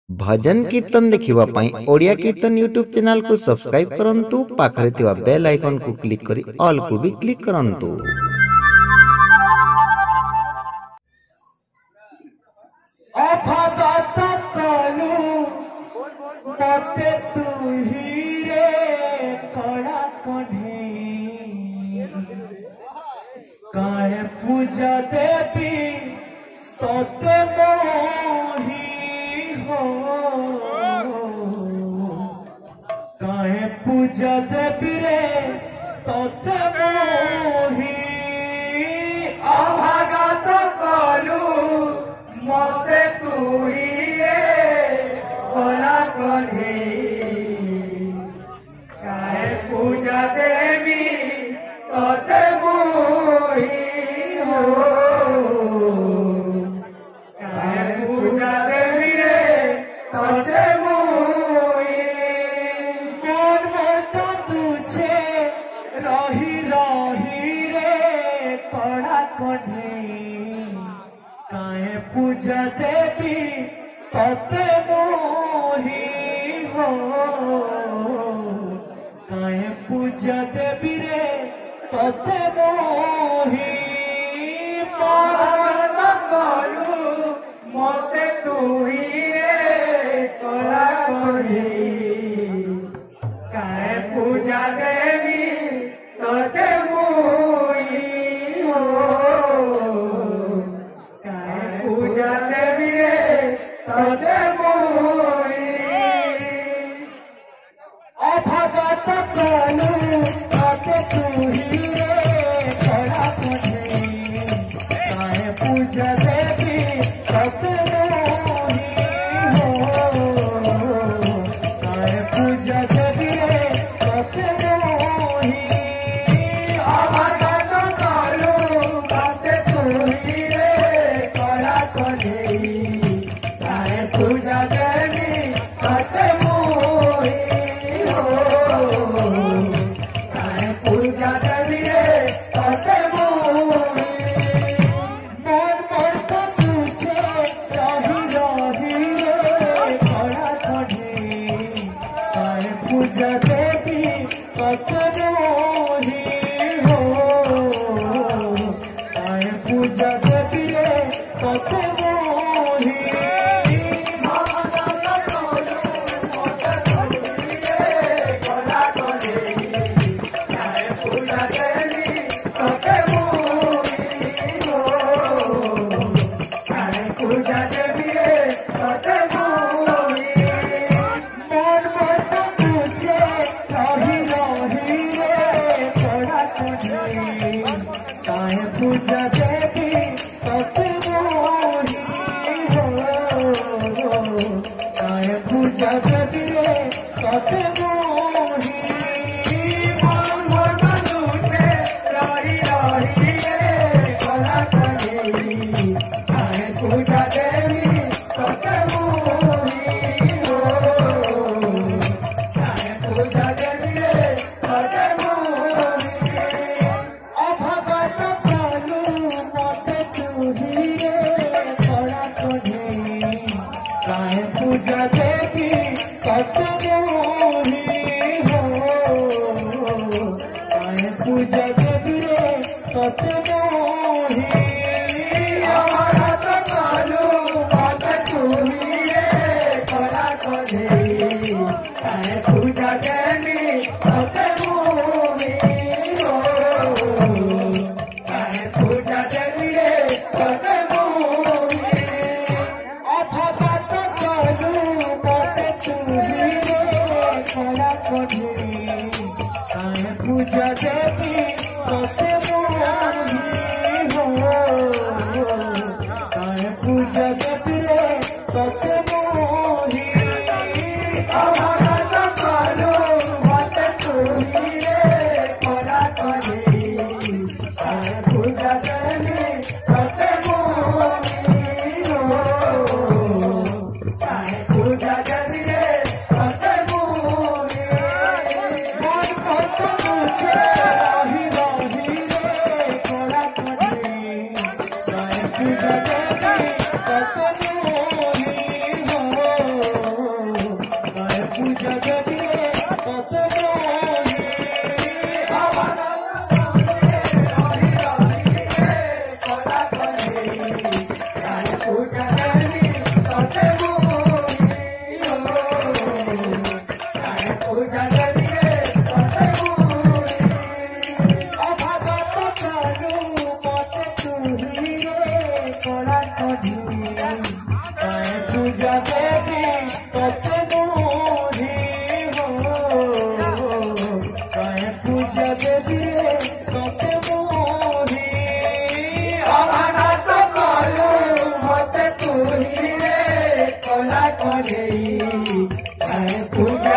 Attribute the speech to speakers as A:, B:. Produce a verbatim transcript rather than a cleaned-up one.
A: भजन कीर्तन देखिबा पई ओडिया कीर्तन यूट्यूब चैनल को सब्सक्राइब करंतु पाखरे थिबा बेल आइकन को क्लिक करी ऑल को भी क्लिक करंतु।
B: अफागत कलु मते तू ही रे कड़ा कन्हे काहे पूजा देवी तोते मोही हो काहे पूजा देवी रे तोते मोही अफागत कलु मते तू ही रे कला कन्हे काहे पूजा देवी तोते मोही हो काहे पूजा देवी रे तोते मोही मन मत तुझे रही रही रे कला कन्हे काहे पूजा देवी तोते मोही हो काहे पूजा देवी रे तोते मोही मन कलु मते तू ही रे कला कन्हे काहे पूजा देवी तोते मोही हो पूजा देवी रे तोते मोही अफागत कलु मते तू ही रे कला कन्हे काहे पूजा देवी तोते मोही हो काहे पूजा देवी रे तोते मोही अफागत कलु मते तू ही रे कला कन्हे काहे पूजा देवी तोते मोही हो काहे पूजा देवी रे तोते मोही मन मत तुझे रही रही रे कला कन्हे काहे पूजा देवी तोते मोही हो काहे पूजा देवी रे तोते मोही पूजा देवी रे तोते मोही मन मत तुझे रही रही रे कला कन्हे काहे पूजा देवी तोते मोही हो काहे पूजा देवी रे तोते मोही मन मत तुझे रही रही रे कला कन्हे काहे पूजा देवी तोते मोही हो काहे पूजा देवी रे तोते मोही अफागत कलु मते तू ही रे कला कन्हे काहे पूजा देवी तोते मोही हो काहे पूजा देवी रे तोते मोही अफागत कलु मते तू ही रे कला कन्हे काहे पूजा देवी तोते मोही हो काहे पूजा देवी रे तोते मोही अफागत कलु मते तू ही रे कला कन्हे काहे पूजा देवी तोते मोही हो काहे पूजा देवी रे तोते मोही अफागत कलु मते तू ही रे कला कन्हे काहे पूजा देवी तोते मोही हो काहे पूजा देवी रे तोते मोही मन मत तुझे रही रही रे कला कन्हे काहे पूजा देवी तोते मोही हो देवी तोते मोरी हो काहे पूजा देवी तोते मोरी अनाथ कलु मते तुही रे कला करे काहे पूजा